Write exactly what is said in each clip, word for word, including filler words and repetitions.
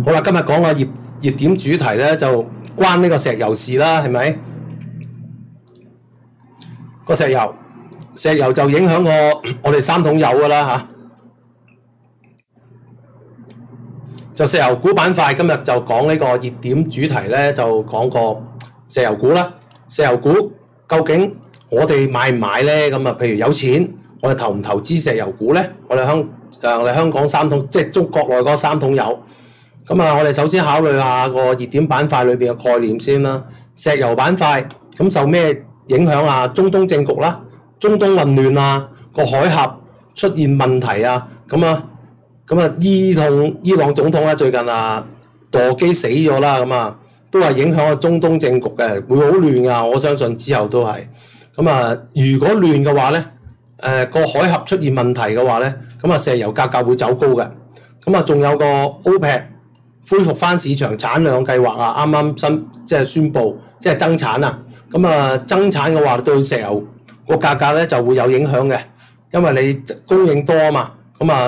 好啦，今日講個熱熱點主題咧，就關呢個石油事啦，係咪？個石油，石油就影響個我哋三桶油噶啦嚇。就石油股板塊，今日就講呢個熱點主題咧，就講個石油股啦。石油股究竟我哋買唔買咧？咁啊，譬如有錢，我哋投唔投資石油股咧？我哋香誒我哋香港三桶，即係中國內嗰三桶油。咁啊，我哋首先考慮下個熱點板塊裏邊嘅概念先啦。石油板塊咁受咩影響啊？中東政局啦，中東混亂啊，個海峽出現問題啊，咁啊，咁啊，伊同伊朗總統咧最近啊墮機死咗啦，咁啊都係影響個中東政局嘅，會好亂啊！我相信之後都係咁啊。如果亂嘅話咧，誒、呃、個海峽出現問題嘅話咧，咁啊石油價格會走高嘅。咁啊，仲有個 OPEC 恢復翻市場產量計劃啊，啱啱新即係宣布，即係增產啊。咁啊，增產嘅話對石油個價格咧就會有影響嘅，因為你供應多啊嘛，咁啊，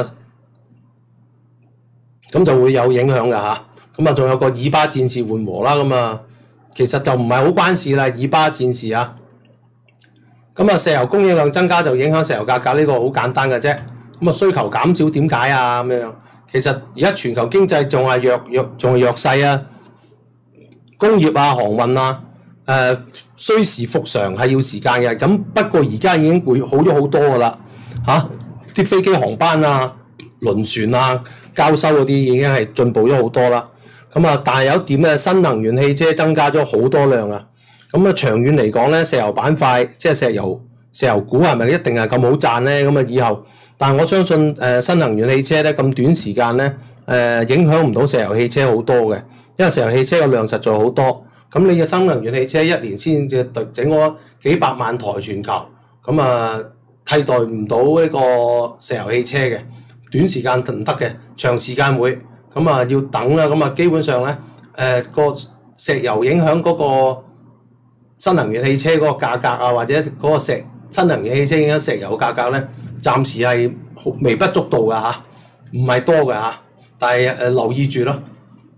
咁就會有影響嘅嚇。咁啊，仲有個以巴戰事緩和啦，咁啊，其實就唔係好關事啦，以巴戰事啊。咁啊，石油供應量增加就影響石油價格，呢個好簡單嘅啫。咁啊，需求減少點解啊？咁樣。其實而家全球經濟仲係弱弱仲係弱勢啊，工業啊、航運啊，誒、呃、需時復常係要時間嘅。咁不過而家已經會好咗好多噶啦，嚇、啊、啲飛機航班啊、輪船啊、交收嗰啲已經係進步咗好多啦。咁啊，但係有一點咧，新能源汽車增加咗好多量啊。咁啊，長遠嚟講咧，石油板塊即係石油石油股係咪一定係咁好賺咧？咁啊，以後。但係我相信誒、呃、新能源汽車咧咁短時間咧誒、呃、影響唔到石油汽車好多嘅，因為石油汽車嘅量實在好多。咁你嘅新能源汽車一年先至整咗幾百萬台全球，咁啊替代唔到呢個石油汽車嘅，短時間唔得嘅，長時間會咁啊要等啦。咁啊基本上咧誒個石油影響嗰個新能源汽車嗰個價格啊，或者嗰個石新能源汽車影響石油價格咧。暫時係微不足道嘅嚇，唔係多嘅嚇，但係誒、呃、留意住咯。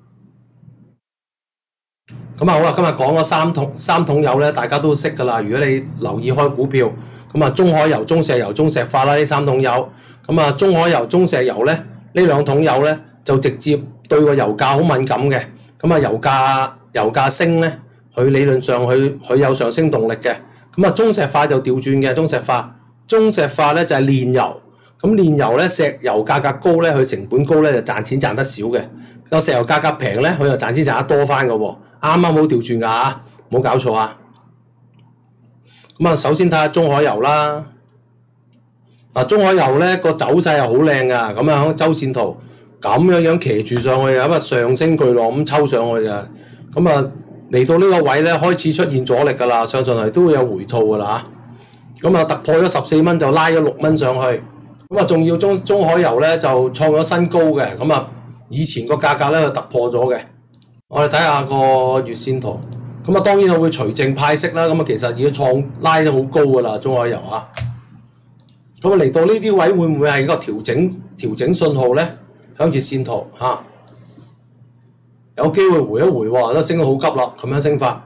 咁啊好啦，今日講咗三桶三桶油咧，大家都識㗎啦。如果你留意開股票，咁啊中海油、中石油、中石化啦，呢三桶油。咁啊中海油、中石油咧，呢兩桶油咧就直接對個油價好敏感嘅。咁啊油價油價升咧，佢理論上佢佢有上升動力嘅。咁啊中石化就調轉嘅，中石化。中石化咧就係煉油，咁煉油咧石油價格高咧，佢成本高咧就賺錢賺得少嘅。個石油價格平咧，佢就賺錢賺得多翻嘅喎。啱啱好調轉㗎嚇，唔好搞錯啊！咁啊，首先睇下中海油啦。嗱，中海油咧個走勢係好靚㗎，咁啊喺周線圖咁樣樣騎住上去，咁啊上升巨浪咁抽上去㗎。咁啊嚟到呢個位咧開始出現阻力㗎啦，相信係都會有回吐㗎啦嚇。咁啊突破咗十四蚊就拉咗六蚊上去，咁啊仲要中中海油咧就創咗新高嘅，咁啊以前個價格咧就突破咗嘅。我哋睇下個月線圖，咁啊當然佢會除淨派息啦，咁啊其實已經創拉咗好高噶啦，中海油啊。咁啊嚟到呢啲位會唔會係一個調整調整信號咧？響月線圖嚇、啊，有機會回一回喎，都升得好急啦，咁樣升法。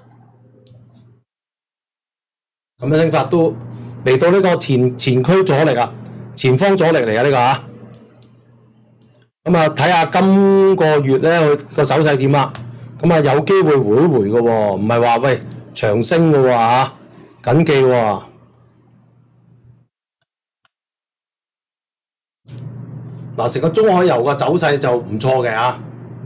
咁樣升法都嚟到呢個前前區阻力啊，前方阻力嚟啊呢個啊，咁啊睇下今個月咧佢個走勢點啊，咁啊有機會回一回嘅喎，唔係話喂長升嘅喎嚇，緊記喎。嗱，成個中海油個走勢就唔錯嘅嚇。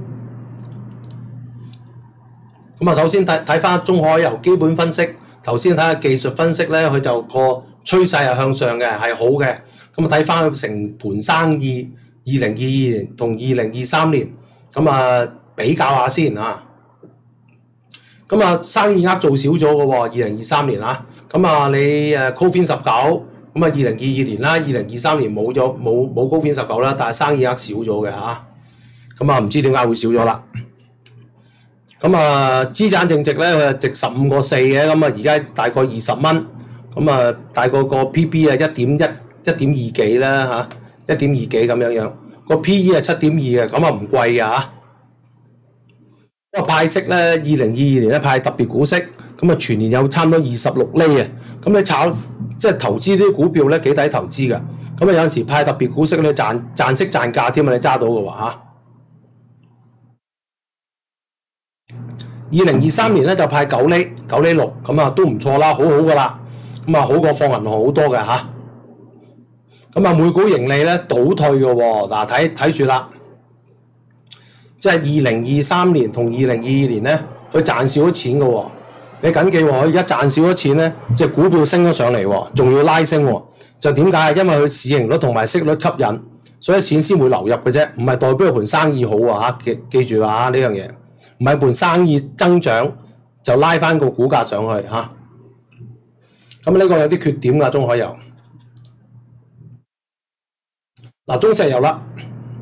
咁啊，首先睇睇翻中海油基本分析。頭先睇下技術分析咧，佢就個趨勢係向上嘅，係好嘅。咁啊睇翻佢成盤生意，二零二二年同二零二三年，咁啊比較下先啊。咁啊生意額做少咗嘅喎，二零二三年啊。咁啊你誒 Covid 十九，咁啊二零二二年啦，二零二三年冇咗冇冇 Covid 十九啦，但係生意額少咗嘅嚇。咁啊唔知點解會少咗啦。咁啊，資產淨值咧，佢係值十五個四嘅，咁啊，而家大概二十蚊，咁啊，大概個 P B 啊一點一、一點二幾啦嚇，一點二幾咁樣樣，個 P E 係七點二嘅，咁啊唔貴嘅嚇。 咁啊派息咧，二零二二年咧派特別股息，咁啊全年有差唔多二十六厘啊。咁你炒即係投資啲股票咧幾抵投資㗎。咁啊有陣時派特別股息咧賺賺息賺價添啊，你揸到嘅話嚇。二零二三年咧就派九厘九厘六，咁啊都唔錯啦，好好噶啦。咁啊好過放銀行好多嘅嚇。咁啊每股盈利咧倒退嘅喎，嗱睇睇住啦。即係二零二三年同二零二二年咧，佢賺少咗錢嘅喎。你緊記喎，佢而家賺少咗錢咧，隻股票升咗上嚟喎，仲要拉升喎。就點解？因為佢市盈率同埋息率吸引，所以錢先會流入嘅啫，唔係代表盤生意好啊嚇。記記住啊呢樣嘢，唔係盤生意增長就拉翻個股價上去嚇。咁呢個有啲缺點㗎，中海油。嗱，中石油啦。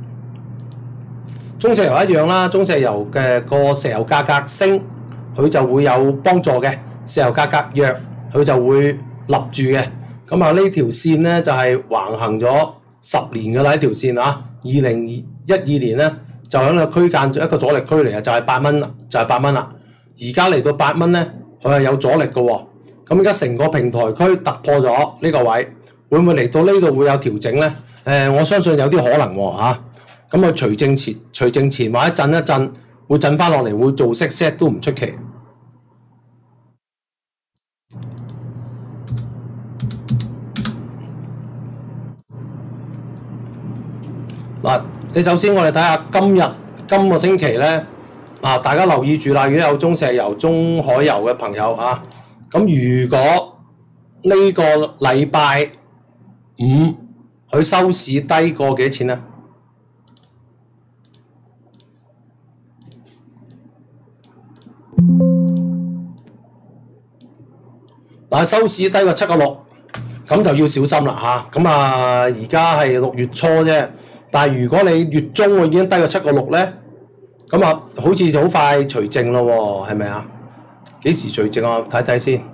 中石油一樣啦，中石油嘅個石油價格升，佢就會有幫助嘅；石油價格弱，佢就會立住嘅。咁啊，呢條線咧就係橫行咗十年㗎啦，呢條線啊，二零一二年咧就喺個區間一個阻力區嚟啊，就係八蚊啦，就係八蚊啦。而家嚟到八蚊咧，佢係有阻力嘅喎。咁而家成個平台區突破咗呢個位，會唔會嚟到呢度會有調整咧？誒、呃，我相信有啲可能喎嚇。咁佢除正前、除正前或者震一震，會震翻落嚟，會做息 set 都唔出奇。嗱，你首先我哋睇下今日今個星期咧，啊大家留意住啦，如果有中石油、中海油嘅朋友啊，咁如果呢個禮拜五佢收市低過幾錢咧？嗱，收市低過七個六，咁就要小心啦嚇。咁啊，而家係六月初啫，但係如果你月中已經低過七個六咧，咁啊，好似就好快除淨咯喎，係咪啊？幾時除淨啊？睇睇先。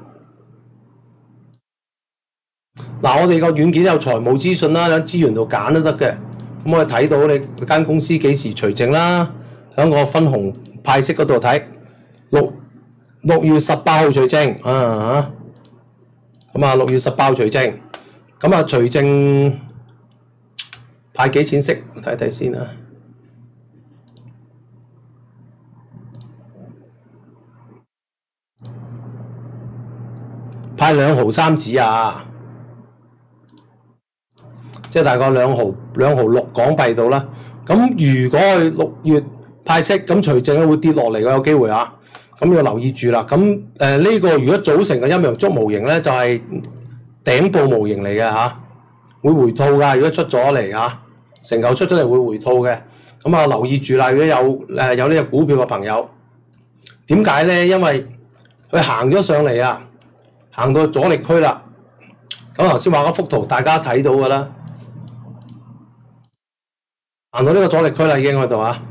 嗱，我哋個軟件有財務資訊啦，喺資源度揀都得嘅。咁我哋睇到你間公司幾時除淨啦，喺個分紅派息嗰度睇，六六月十八號除淨啊。咁啊，六月十八號除淨，咁啊除淨派幾錢息？睇睇先啊。派兩毫三子啊，即係大概兩毫兩毫六港幣到啦。咁如果佢六月派息，咁除淨會跌落嚟嘅，有機會啊。咁要留意住啦。咁誒呢個如果組成嘅陰陽燭模型咧，就係、是、頂部模型嚟嘅嚇，會回吐㗎。如果出咗嚟嚇，成嚿出咗嚟會回吐嘅。咁啊留意住啦。如果有誒、呃、有呢隻股票嘅朋友，點解咧？因為佢行咗上嚟啊，行到阻力區啦。咁頭先畫嗰幅圖，大家睇到㗎啦，行到呢個阻力區啦，已經喺度啊。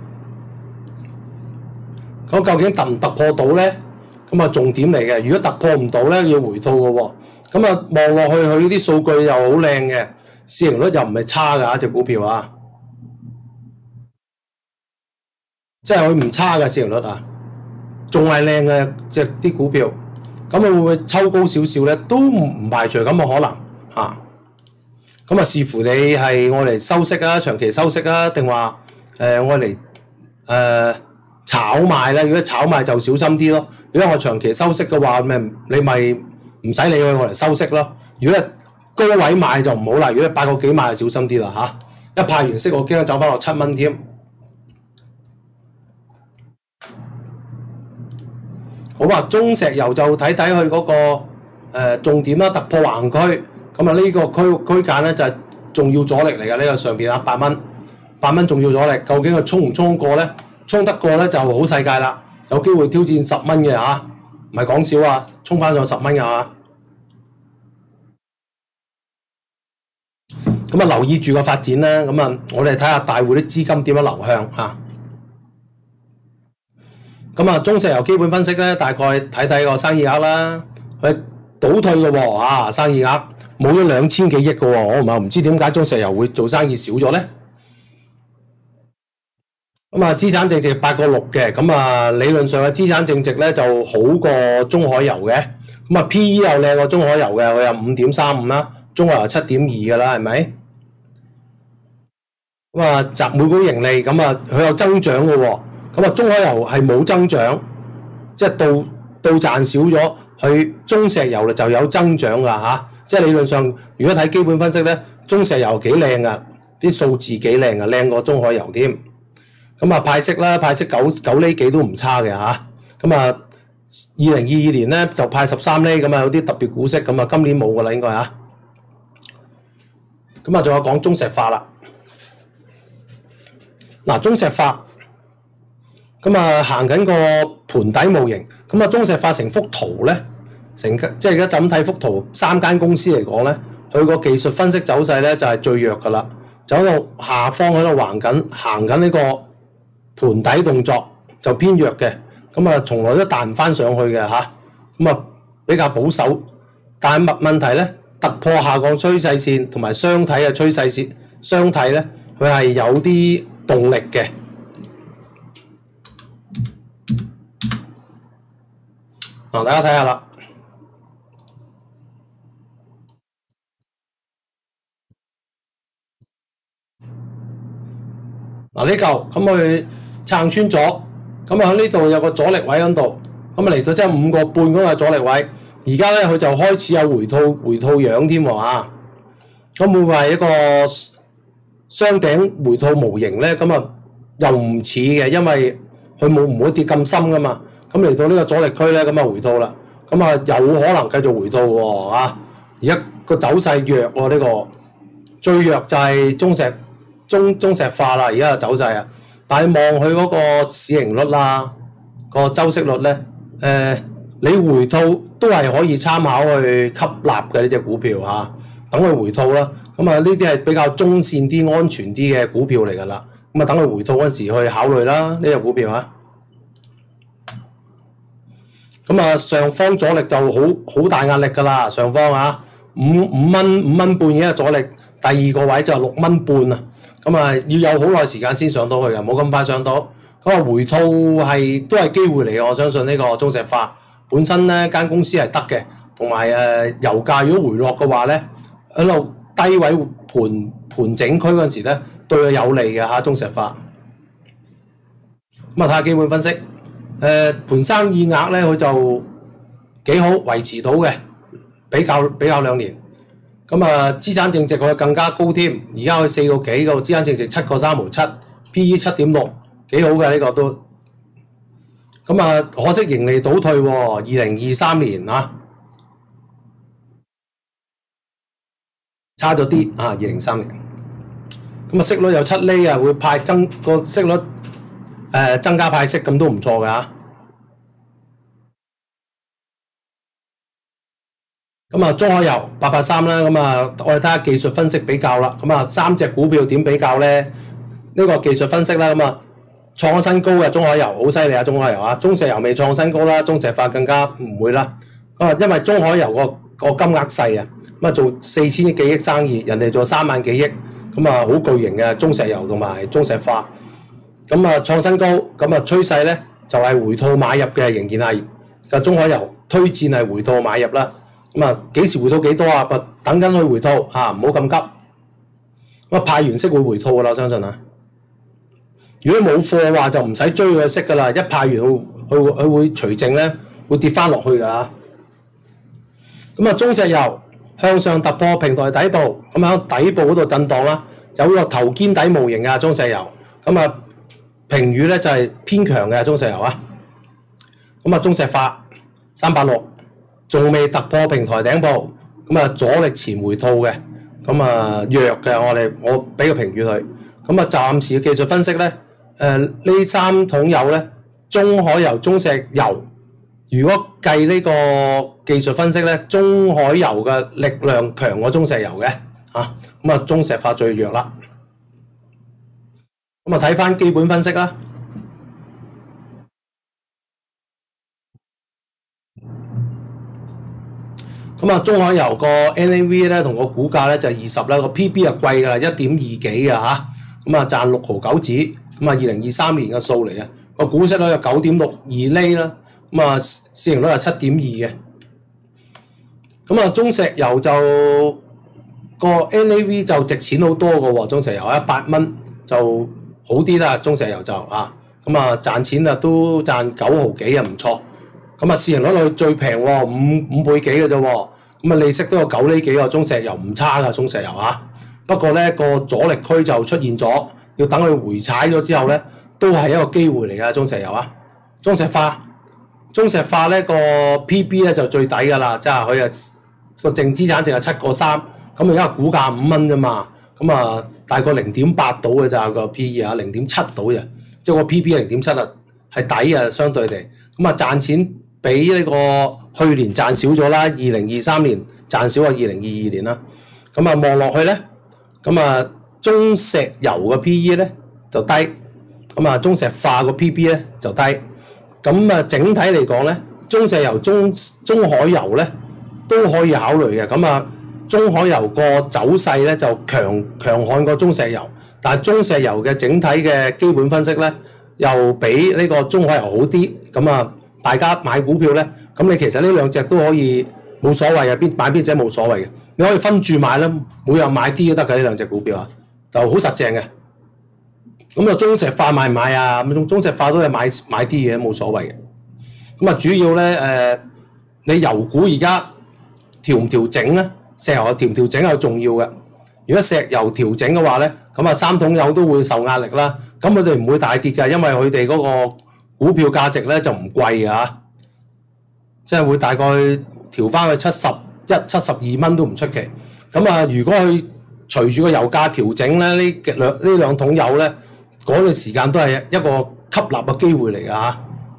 咁究竟突唔突破到咧？咁啊重點嚟嘅。如果突破唔到咧，要回吐嘅喎。咁啊望落去，佢啲數據又好靚嘅，市盈率又唔係差㗎，隻股票啊，即係佢唔差嘅市盈率啊，仲係靚嘅隻啲股票。咁會唔會抽高少少咧？都唔排除咁嘅可能嚇。咁啊視乎你係愛嚟收息啊，長期收息啊，定話誒愛嚟誒炒賣咧？如果炒賣就小心啲咯。如果我長期收息嘅話，咪你咪唔使理佢，我嚟收息咯。如果係高位買就唔好啦。如果你八個幾買就小心啲啦嚇。一派完息，我驚走翻落七蚊添。好啊，中石油就睇睇佢嗰個、呃、重點啦，突破橫區。咁啊呢個區區間咧就係、是、重要阻力嚟嘅，呢、這個上邊啊八蚊，八蚊重要阻力。究竟佢衝唔衝過咧？衝得過咧就好世界啦，有機會挑戰十蚊嘅嚇，唔係講笑啊，衝翻上十蚊嘅嚇。咁啊留意住個發展啦。咁啊我哋睇下大戶啲資金點樣流向嚇。咁啊中石油基本分析咧，大概睇睇個生意額啦，佢倒退嘅喎啊，生意額冇咗兩千幾億嘅喎，我唔係唔知點解中石油會做生意少咗咧。 咁啊資產淨值八個六嘅，咁啊理論上嘅資產淨值咧就好過中海油嘅，咁啊 P E 又靚過中海油嘅，佢有五點三五啦，中海油七點二噶啦，係咪？咁啊集每股盈利咁啊佢有增長嘅喎，咁啊中海油係冇增長，即係到到賺少咗，佢中石油就有增長噶嚇，即係理論上如果睇基本分析咧，中石油幾靚噶，啲數字幾靚噶，靚過中海油添。咁啊派息啦，派息九九厘幾都唔差嘅嚇。咁啊二零二二年咧就派十三厘，咁啊有啲特別股息，咁啊今年冇噶啦應該嚇。咁啊仲有講中石化啦。嗱中石化，咁啊行緊個盤底模型，咁啊中石化成幅圖咧，成即係而家就咁睇幅圖，三間公司嚟講咧，佢個技術分析走勢咧就係最弱噶啦，就喺度下方喺度橫緊行緊呢個盤底動作就偏弱嘅，咁啊從來都彈唔翻上去嘅嚇，咁啊比較保守，但係問問題咧突破下降趨勢線同埋雙體嘅趨勢線，雙體咧佢係有啲動力嘅。嗱，大家睇下啦。嗱呢嚿咁佢撐穿咗，咁啊喺呢度有個阻力位喺度，咁啊嚟到即係五個半嗰個阻力位，而家咧佢就開始有回吐回吐樣添喎啊！咁會唔會係一個雙頂回吐模型咧？咁啊又唔似嘅，因為佢冇唔會跌咁深噶嘛。咁嚟到呢個阻力區咧，咁啊回吐啦，咁啊有可能繼續回吐喎啊！而家個走勢弱喎，呢個最弱就係中石。中中石化啦，而家嘅走勢啊，但係望佢嗰個市盈率啦，個周息率咧，誒、呃，你回吐都係可以參考去吸納嘅呢隻股票嚇，等佢回吐啦。咁啊，呢啲係比較中線啲、安全啲嘅股票嚟㗎啦。咁啊，等佢回吐嗰時去考慮啦，呢隻股票啊。咁啊，上方阻力就好好大壓力㗎啦，上方啊，五五蚊五蚊半嘅阻力，第二個位就係六蚊半啊。咁啊，要有好耐時間先上到去嘅，冇咁快上到。咁啊，回吐係都係機會嚟嘅，我相信呢個中石化本身咧間公司係得嘅，同埋誒油價如果回落嘅話咧，喺度低位盤盤整區嗰陣時咧，對佢有利嘅嚇中石化。咁啊，睇下基本分析，誒、呃、盤生意額咧佢就幾好維持到嘅，比較比較兩年。咁啊，資產淨值佢更加高添，而家佢四個幾個資產淨值七個三毫七 ，P E 七點六，幾好嘅呢個都。咁啊，可惜盈利倒退喎，二零二三年啊，差咗啲啊，二零二三年。咁啊，息率有七厘啊，會派增個息率誒、呃、增加派息，咁都唔錯㗎嚇。咁啊，中海油八八三啦，咁啊，我哋睇下技術分析比較啦。咁啊，三隻股票點比較咧？呢、這個技術分析啦，咁啊，創新高嘅中海油好犀利啊！中海油啊，中石油未創新高啦，中石化更加唔會啦。啊，因為中海油個個金額細啊，咁啊做四千億幾億生意，人哋做三萬幾億，咁啊好巨型嘅中石油同埋中石化。咁啊創新高，咁啊趨勢咧就係、是、回吐買入嘅，仍然係就中海油推薦係回吐買入啦。咁啊，幾時回吐幾多啊？等緊佢回吐啊，唔好咁急。咁啊，派完息會回吐噶啦，我相信啊。如果冇貨嘅話，就唔使追佢息噶啦。一派完佢佢佢會除淨咧，會跌翻落去噶。咁啊，中石油向上突破平台底部，咁喺底部嗰度震盪啦，有個頭肩底模型啊，中石油。咁啊，評語咧就係偏強嘅中石油啊。咁啊，中石化三百六。仲未突破平台頂部，咁啊阻力前回吐嘅，咁啊弱嘅，我哋我俾個評語佢，咁啊暫時嘅技術分析咧，誒、呃、呢三桶油咧，中海油、中石油，如果計呢個技術分析咧，中海油嘅力量強過中石油嘅，啊，咁啊中石化最弱啦，咁啊睇翻基本分析啦。咁啊，中海油個 N A V 咧同個股價咧就係二十啦，個 P B 係貴㗎啦，一點二幾㗎嚇。咁啊賺六毫九紙，咁咁啊二零二三年嘅數嚟嘅，個股息率有九點六二厘啦，咁啊市盈率係七點二嘅。咁啊中石油就個 N A V 就值錢好多嘅喎，中石油一百蚊就好啲啦，中石油就啊，咁啊賺錢啊都賺九毫幾啊，唔錯。咁啊市盈率佢最平喎，五五倍幾嘅啫喎，咁啊利息都有九厘幾喎，中石油唔差㗎，中石油啊。不過咧個阻力區就出現咗，要等佢回踩咗之後咧，都係一個機會嚟㗎，中石油啊。中石化，中石化咧個 P B 咧就最抵㗎啦，即係佢啊個淨資產值係七個三，咁而家股價五蚊啫嘛，咁啊大概零點八到嘅咋個 P E 啊，零點七到嘅，即係個 P B 零點七啊，係抵啊相對地，咁啊賺錢比呢個去年賺少咗啦，二零二三年賺少過二零二二年啦，咁啊望落去咧，咁啊中石油嘅 P E 咧就低，咁啊中石化個 P B 咧就低，咁啊整體嚟講咧，中石油、中中海油咧都可以考慮嘅，咁啊中海油個走勢咧就強強悍過中石油，但係中石油嘅整體嘅基本分析咧又比呢個中海油好啲，咁啊大家買股票咧，咁你其實呢兩隻都可以冇所謂嘅，邊買邊隻冇所謂嘅，你可以分住買啦，每日買啲都得嘅呢兩隻股票啊，就好實淨嘅。咁啊中石化買唔買啊？咁中石化都係買買啲嘢冇所謂嘅。咁啊主要咧誒、呃，你油股而家調唔調整咧？石油調唔調整係重要嘅。如果石油調整嘅話咧，咁啊三桶油都會受壓力啦。咁佢哋唔會大跌㗎，因為佢哋嗰個股票價值咧就唔貴㗎，即係會大概調翻去七十一、七十二蚊都唔出奇。咁啊，如果佢隨住個油價調整咧，呢兩呢兩桶油咧，嗰段時間都係一個吸納嘅機會嚟㗎嚇。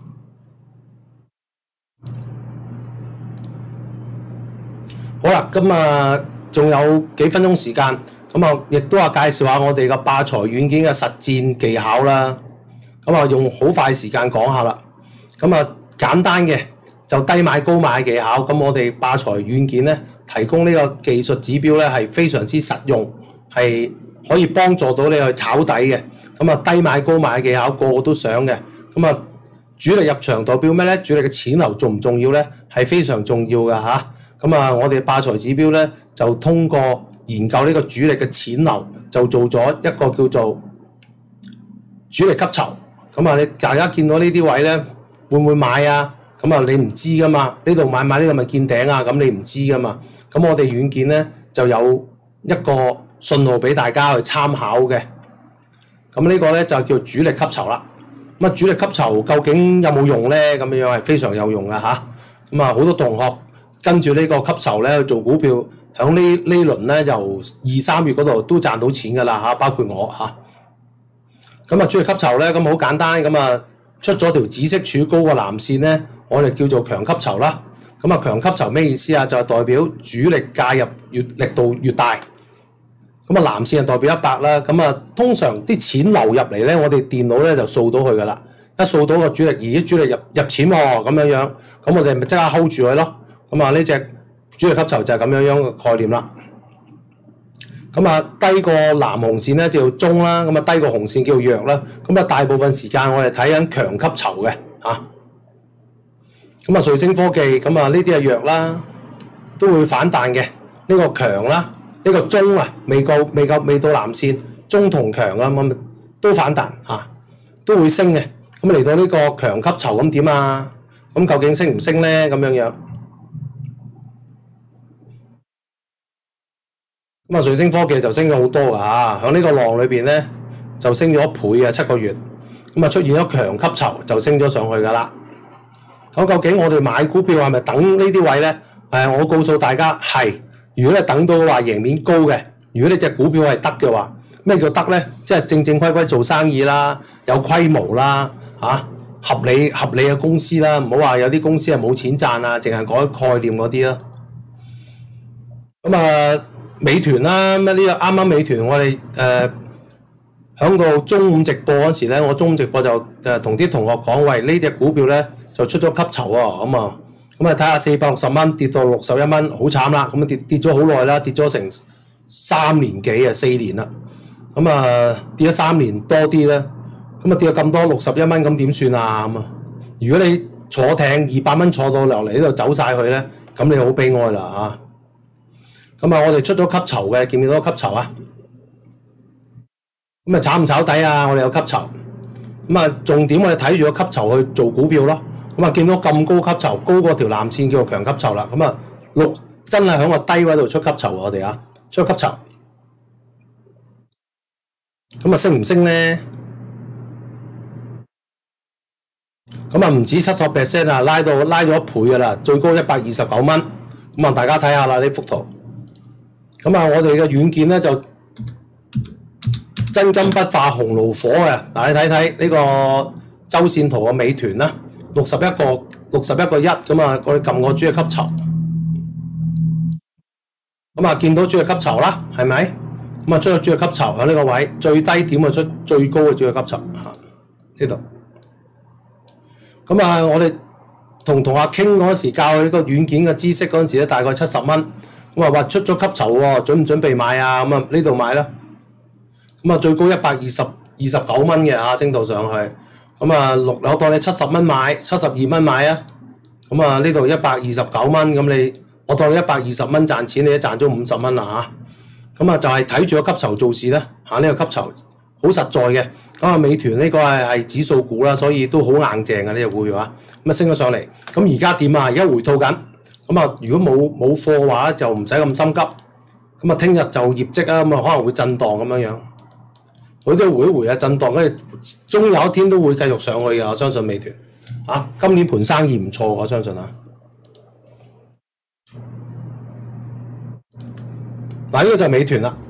好啦，咁啊，仲有幾分鐘時間，咁啊，亦都話介紹下我哋嘅霸財軟件嘅實戰技巧啦。咁啊，用好快時間講下啦。咁啊，簡單嘅就低買高買嘅技巧。咁我哋霸財軟件咧，提供呢個技術指標咧，係非常之實用，係可以幫助到你去炒底嘅。咁啊，低買高買嘅技巧個個都想嘅。咁啊，主力入場代表咩咧？主力嘅錢流重唔重要咧？係非常重要㗎嚇。咁啊，我哋霸財指標咧就通過研究呢個主力嘅錢流，就做咗一個叫做主力吸籌。咁啊，你大家見到呢啲位咧，會唔會買啊？咁啊，你唔知噶嘛？呢度買買呢度咪見頂啊？咁你唔知噶嘛？咁我哋軟件咧就有一個信號俾大家去參考嘅。咁呢個咧就叫主力吸籌啦。咁啊，主力吸籌究竟有冇用咧？咁樣樣係非常有用噶嚇。咁啊，好多同學跟住呢個吸籌咧去做股票，響呢呢輪咧由二三月嗰度都賺到錢噶啦嚇，包括我嚇。咁啊，主力吸籌咧咁好簡單，咁啊出咗條紫色柱高嘅藍線咧，我哋叫做強吸籌啦。咁啊，強吸籌咩意思啊？就係代表主力介入越力度越大。咁啊，藍線係代表一百啦。咁啊，通常啲錢流入嚟咧，我哋電腦咧就掃到佢噶啦。一掃到個主力，而啲主力入入錢喎，咁樣樣，咁我哋咪即刻 hold 住佢咯。咁啊，呢隻主力吸籌就係咁樣樣嘅概念啦。咁啊，低過藍紅線咧叫中啦，咁啊低過紅線叫弱啦。咁啊，大部分時間我哋睇緊強吸籌嘅嚇。咁啊，瑞聲科技咁啊，呢啲係弱啦，都會反彈嘅。呢個強啦，呢個中啊，未夠未夠未到藍線，中同強啊，咁都反彈嚇，都會升嘅。咁嚟到呢個強吸籌咁點啊？咁究竟升唔升咧？咁樣樣。咁啊，瑞聲科技就升咗好多㗎嚇，喺呢個浪裏邊咧就升咗一倍啊，七個月。咁啊，出現咗強吸籌就升咗上去㗎啦。咁究竟我哋買股票係咪等呢啲位咧？誒，我告訴大家係。如果你等到話贏面高嘅，如果你隻股票係得嘅話，咩叫得咧？即係正正規規做生意啦，有規模啦，嚇、啊、合理合理嘅公司啦，唔好話有啲公司係冇錢賺啊，淨係講概念嗰啲啦。咁啊〜美團啦，咩呢個啱啱美團我哋誒響到中午直播嗰時咧，我中午直播就誒同啲同學講，喂，呢隻股票咧就出咗吸籌喎，咁啊咁啊睇下四百六十蚊跌到六十一蚊，好慘啦，咁啊跌跌咗好耐啦，跌咗成三年幾啊四年啦，咁啊跌咗三年多啲啦， 咁啊跌咗咁多六十一蚊，咁點算啊？咁啊，如果你坐艇二百蚊坐到落嚟呢度走晒去咧，咁你好悲哀啦啊！咁啊，我哋出咗吸籌嘅，見唔見到吸籌啊？咁啊，炒唔炒底啊？我哋有吸籌。咁啊，重點我哋睇住個吸籌去做股票咯。咁啊，見到咁高吸籌，高過條藍線叫做強吸籌啦。咁啊，六真係喺個低位度出吸籌，我哋啊，出吸籌。咁啊，升唔升咧？咁啊，唔止七十 percent 啊，拉到拉咗一倍噶啦，最高一百二十九蚊。咁啊，大家睇下啦，呢幅圖。咁啊，我哋嘅軟件咧就真金不化紅爐火嘅，嗱你睇睇呢個周線圖嘅美團啦，六十一個六十一個一咁啊，我哋撳個主力吸籌，咁啊見到主力吸籌啦，係咪？咁啊出咗主力吸籌喺呢個位，最低點啊出最高嘅主力吸籌嚇呢度。咁啊，我哋同同阿傾嗰時教佢呢個軟件嘅知識嗰陣時咧，大概七十蚊。咁啊話出咗吸籌喎，準唔準備買啊？咁啊呢度買啦。咁啊最高一百二十二十九蚊嘅啊，升到上去。咁啊六我當你七十蚊買，七十二蚊買啊。咁啊呢度一百二十九蚊，咁你我當你一百二十蚊賺錢，你都賺咗五十蚊啦嚇。咁啊就係睇住個吸籌做事啦嚇，呢個吸籌好實在嘅。咁啊美團呢個係係指數股啦，所以都好硬淨嘅呢隻股票啊。咁啊升咗上嚟，咁而家點啊？而家回吐緊。咁啊，如果冇冇貨嘅話，就唔使咁心急。咁啊，聽日就業績啊，咁啊可能會震盪咁樣樣。佢都回一回啊，震盪，跟住終有一天都會繼續上去嘅。我相信美團啊，今年盤生意唔錯，我相信啊。嗱，呢個就係美團啦。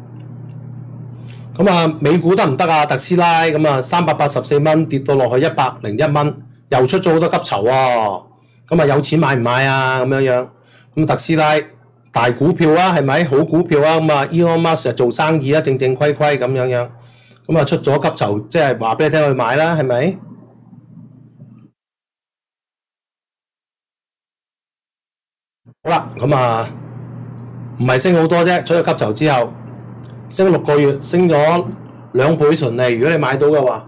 咁啊，美股得唔得啊？特斯拉咁啊，三百八十四蚊跌到落去一百零一蚊，又出咗好多急籌喎。咁啊有錢買唔買啊？咁樣樣咁特斯拉大股票啊，係咪好股票啊？咁啊 Elon Musk 做生意啊，正正規規咁樣樣，咁啊出咗急籌，即係話俾你聽去買啦，係咪？好啦，咁啊唔係升好多啫，出咗急籌之後，升咗六個月，升咗兩倍純利。如果你買到嘅話，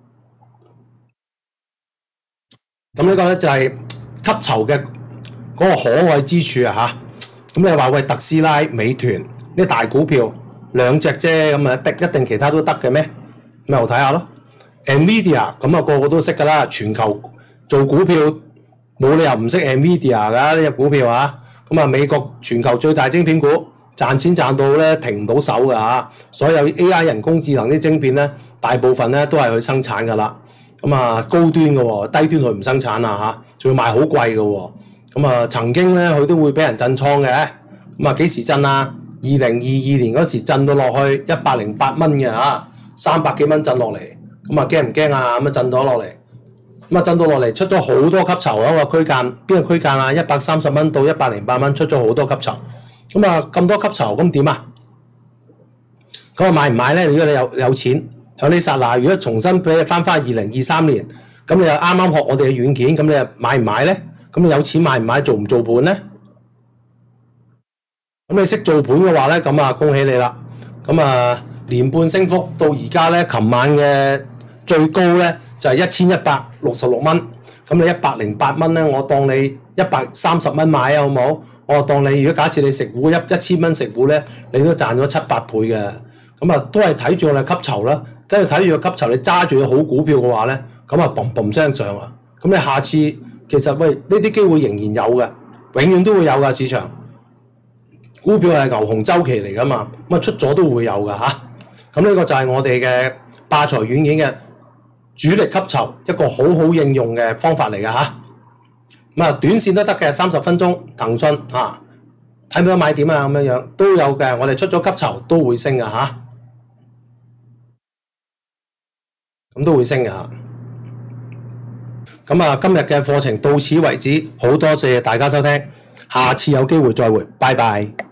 咁呢個咧就係吸籌嘅嗰個可愛之處啊嚇，咁你話喂特斯拉、美團呢啲大股票兩隻啫，咁啊一定一定其他都得嘅咩？咁又睇下咯。Nvidia 咁啊個個都識㗎啦，全球做股票冇理由唔識 Nvidia 㗎呢隻股票啊。咁啊美國全球最大晶片股，賺錢賺到咧停唔到手㗎嚇。所有 A I 人工智能啲晶片咧，大部分咧都係佢生產㗎啦。咁啊高端嘅喎，低端佢唔生產啊嚇，仲要賣好貴嘅喎。咁啊曾經咧佢都會俾人震倉嘅。咁啊幾時震啊？二零二二年嗰時震到落去一百零八蚊嘅嚇，三百幾蚊震落嚟。咁啊驚唔驚啊？咁啊震咗落嚟，咁啊震到落嚟出咗好多吸籌喺個區間，邊個區間啊？一百三十蚊到一百零八蚊出咗好多吸籌。咁啊咁多吸籌，咁點啊？咁啊買唔買咧？如果你有有錢？響呢剎那，如果重新俾你翻翻二零二三年，咁你又啱啱學我哋嘅軟件，咁你又買唔買咧？咁你有錢買唔買？做唔做盤咧？咁你識做盤嘅話咧，咁啊恭喜你啦！咁啊年半升幅到而家咧，琴晚嘅最高咧就係一千一百六十六蚊。咁你一百零八蚊咧，我當你一百三十蚊買啊，好冇？我當你如果假設你食糊一一千蚊食糊咧，你都賺咗七八倍嘅。咁啊都係睇住我哋吸籌啦。跟住睇住個吸籌，你揸住個好股票嘅話咧，咁啊嘣嘣聲上啊！咁你下次其實喂呢啲機會仍然有嘅，永遠都會有㗎市場。股票係牛熊週期嚟㗎嘛，咁啊出咗都會有㗎嚇。咁呢個就係我哋嘅霸財軟件嘅主力吸籌一個好好應用嘅方法嚟㗎嚇。咁啊短線都得嘅，三十分鐘騰訊嚇，睇唔睇買點啊？咁樣樣都有嘅，我哋出咗吸籌都會升㗎嚇。咁都會升嘅嚇。咁啊，今日嘅課程到此為止，好多謝大家收聽，下次有機會再會，拜拜。